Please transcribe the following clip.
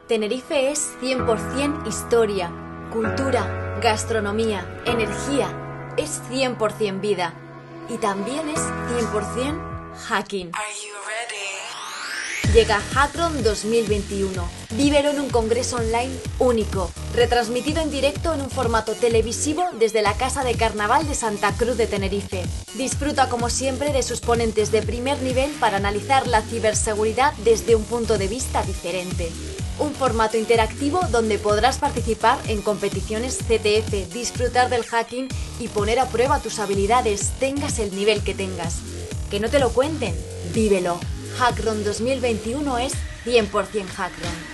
Tenerife es 100% historia, cultura, gastronomía, energía. Es 100% vida. Y también es 100% hacking. Llega Hackron 2021. Vívelo en un congreso online único, retransmitido en directo en un formato televisivo desde la Casa de Carnaval de Santa Cruz de Tenerife. Disfruta como siempre de sus ponentes de primer nivel para analizar la ciberseguridad desde un punto de vista diferente. Un formato interactivo donde podrás participar en competiciones CTF, disfrutar del hacking y poner a prueba tus habilidades, tengas el nivel que tengas. Que no te lo cuenten, vívelo. Hackron 2021 es 100% Hackron.